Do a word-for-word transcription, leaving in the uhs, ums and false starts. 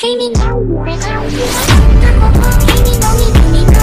君の腕が揺れたここ君の耳に